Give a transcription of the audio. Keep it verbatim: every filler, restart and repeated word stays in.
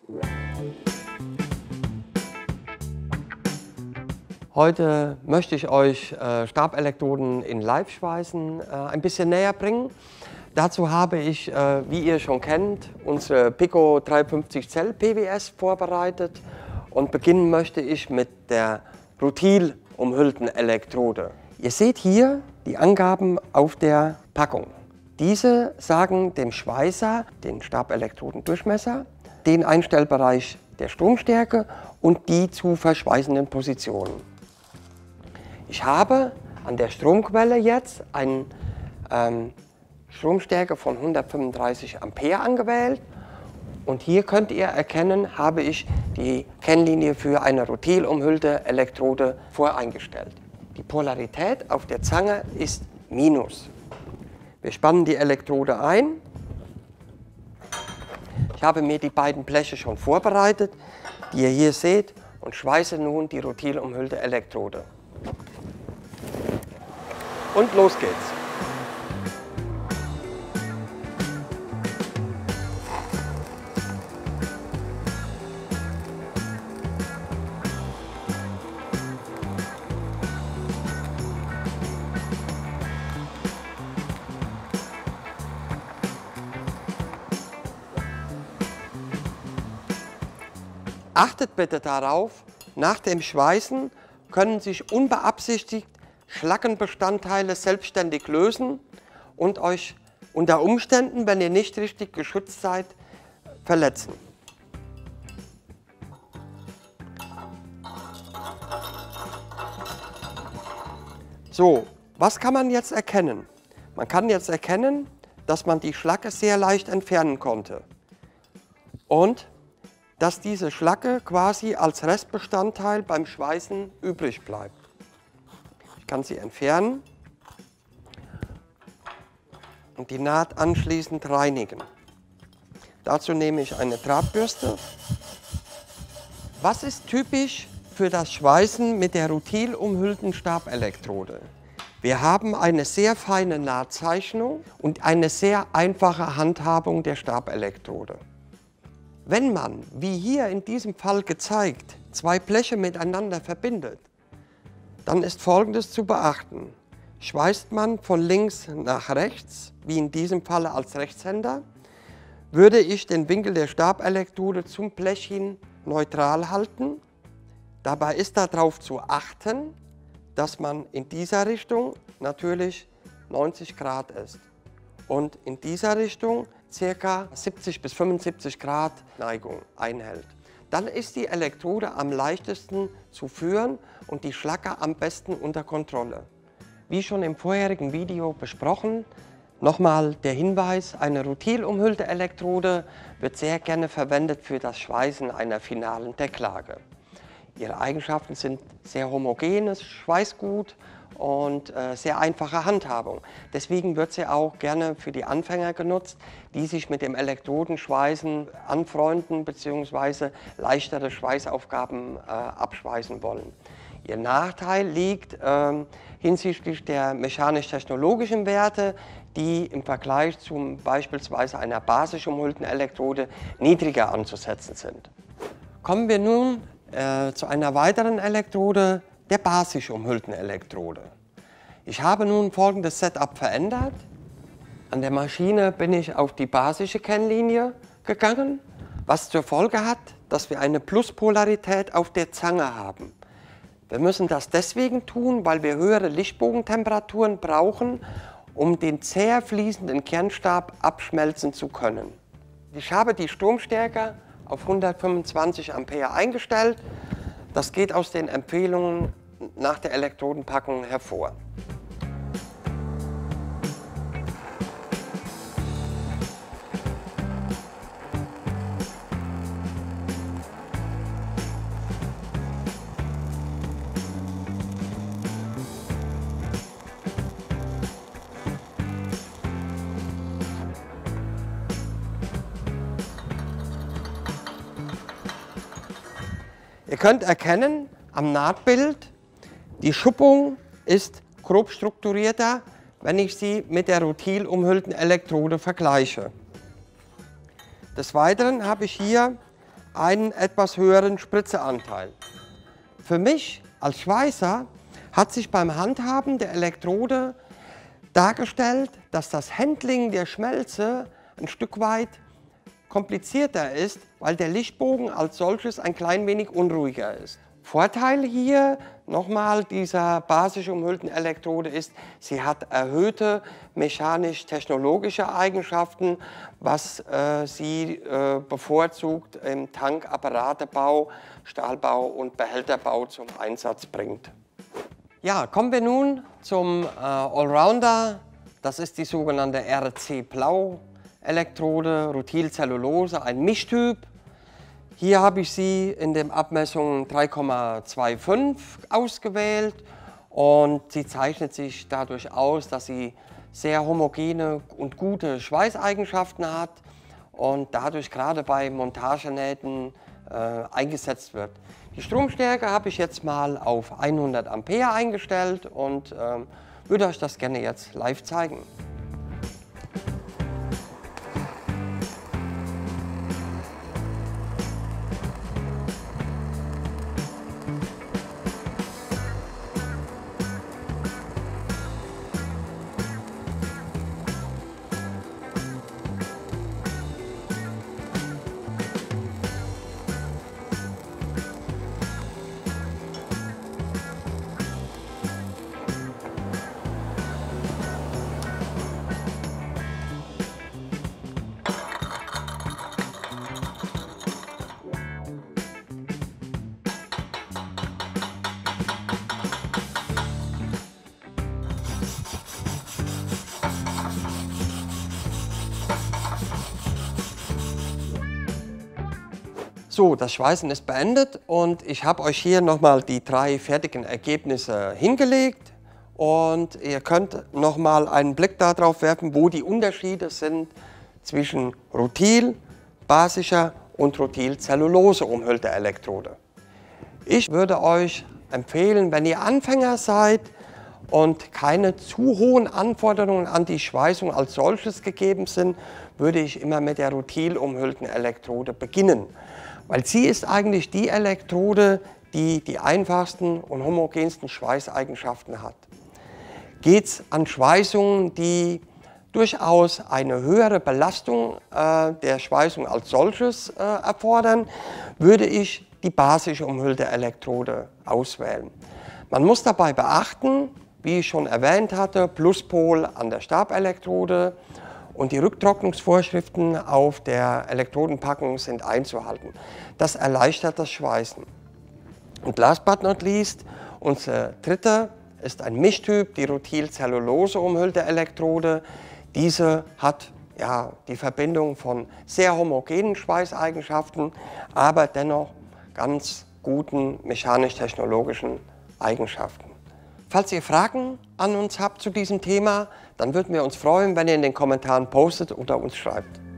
Heute möchte ich euch äh, Stabelektroden in Live-Schweißen äh, ein bisschen näher bringen. Dazu habe ich, äh, wie ihr schon kennt, unsere Pico dreihundertfünfzig Zell P W S vorbereitet und beginnen möchte ich mit der Rutil umhüllten Elektrode. Ihr seht hier die Angaben auf der Packung. Diese sagen dem Schweißer den Stabelektrodendurchmesser, den Einstellbereich der Stromstärke und die zu verschweißenden Positionen. Ich habe an der Stromquelle jetzt eine ähm, Stromstärke von hundertfünfunddreißig Ampere angewählt und hier könnt ihr erkennen, habe ich die Kennlinie für eine Rutil umhüllte Elektrode voreingestellt. Die Polarität auf der Zange ist Minus. Wir spannen die Elektrode ein. Ich habe mir die beiden Bleche schon vorbereitet, die ihr hier seht, und schweiße nun die Rutil umhüllte Elektrode. Und los geht's! Achtet bitte darauf, nach dem Schweißen können sich unbeabsichtigt Schlackenbestandteile selbstständig lösen und euch unter Umständen, wenn ihr nicht richtig geschützt seid, verletzen. So, was kann man jetzt erkennen? Man kann jetzt erkennen, dass man die Schlacke sehr leicht entfernen konnte und dass diese Schlacke quasi als Restbestandteil beim Schweißen übrig bleibt. Ich kann sie entfernen und die Naht anschließend reinigen. Dazu nehme ich eine Drahtbürste. Was ist typisch für das Schweißen mit der Rutil umhüllten Stabelektrode? Wir haben eine sehr feine Nahtzeichnung und eine sehr einfache Handhabung der Stabelektrode. Wenn man, wie hier in diesem Fall gezeigt, zwei Bleche miteinander verbindet, dann ist Folgendes zu beachten. Schweißt man von links nach rechts, wie in diesem Fall als Rechtshänder, würde ich den Winkel der Stabelektrode zum Blech hin neutral halten. Dabei ist darauf zu achten, dass man in dieser Richtung natürlich neunzig Grad ist und in dieser Richtung ca. siebzig bis fünfundsiebzig Grad Neigung einhält. Dann ist die Elektrode am leichtesten zu führen und die Schlacke am besten unter Kontrolle. Wie schon im vorherigen Video besprochen, nochmal der Hinweis, eine Rutil umhüllte Elektrode wird sehr gerne verwendet für das Schweißen einer finalen Decklage. Ihre Eigenschaften sind sehr homogenes Schweißgut und äh, sehr einfache Handhabung. Deswegen wird sie auch gerne für die Anfänger genutzt, die sich mit dem Elektrodenschweißen anfreunden bzw. leichtere Schweißaufgaben äh, abschweißen wollen. Ihr Nachteil liegt äh, hinsichtlich der mechanisch-technologischen Werte, die im Vergleich zum beispielsweise einer basisch umhüllten Elektrode niedriger anzusetzen sind. Kommen wir nun äh, zu einer weiteren Elektrode, der basisch umhüllten Elektrode. Ich habe nun folgendes Setup verändert. An der Maschine bin ich auf die basische Kennlinie gegangen, was zur Folge hat, dass wir eine Pluspolarität auf der Zange haben. Wir müssen das deswegen tun, weil wir höhere Lichtbogentemperaturen brauchen, um den zäh fließenden Kernstab abschmelzen zu können. Ich habe die Stromstärke auf hundertfünfundzwanzig Ampere eingestellt. Das geht aus den Empfehlungen nach der Elektrodenpackung hervor. Ihr könnt erkennen am Nahtbild, die Schuppung ist grob strukturierter, wenn ich sie mit der Rutil umhüllten Elektrode vergleiche. Des Weiteren habe ich hier einen etwas höheren Spritzeanteil. Für mich als Schweißer hat sich beim Handhaben der Elektrode dargestellt, dass das Handling der Schmelze ein Stück weit komplizierter ist, weil der Lichtbogen als solches ein klein wenig unruhiger ist. Vorteil hier nochmal dieser basisch umhüllten Elektrode ist, sie hat erhöhte mechanisch-technologische Eigenschaften, was äh, sie äh, bevorzugt im Tankapparatebau, Stahlbau und Behälterbau zum Einsatz bringt. Ja, kommen wir nun zum äh, Allrounder. Das ist die sogenannte R C Blau Elektrode, Ruthilcellulose, ein Mischtyp. Hier habe ich sie in den Abmessungen drei Komma fünfundzwanzig ausgewählt und sie zeichnet sich dadurch aus, dass sie sehr homogene und gute Schweißeigenschaften hat und dadurch gerade bei Montagenähten äh, eingesetzt wird. Die Stromstärke habe ich jetzt mal auf hundert Ampere eingestellt und äh, würde euch das gerne jetzt live zeigen. So, das Schweißen ist beendet und ich habe euch hier nochmal die drei fertigen Ergebnisse hingelegt und ihr könnt nochmal einen Blick darauf werfen, wo die Unterschiede sind zwischen Rutil, basischer und Rutil-Cellulose umhüllter Elektrode. Ich würde euch empfehlen, wenn ihr Anfänger seid und keine zu hohen Anforderungen an die Schweißung als solches gegeben sind, würde ich immer mit der Rutil umhüllten Elektrode beginnen. Weil sie ist eigentlich die Elektrode, die die einfachsten und homogensten Schweißeigenschaften hat. Geht es an Schweißungen, die durchaus eine höhere Belastung äh, der Schweißung als solches äh, erfordern, würde ich die basisch umhüllte Elektrode auswählen. Man muss dabei beachten, wie ich schon erwähnt hatte, Pluspol an der Stabelektrode und die Rücktrocknungsvorschriften auf der Elektrodenpackung sind einzuhalten. Das erleichtert das Schweißen. Und last but not least, unsere dritte ist ein Mischtyp, die Rutil-Cellulose umhüllte Elektrode. Diese hat ja, die Verbindung von sehr homogenen Schweißeigenschaften, aber dennoch ganz guten mechanisch-technologischen Eigenschaften. Falls ihr Fragen an uns habt zu diesem Thema, dann würden wir uns freuen, wenn ihr in den Kommentaren postet oder uns schreibt.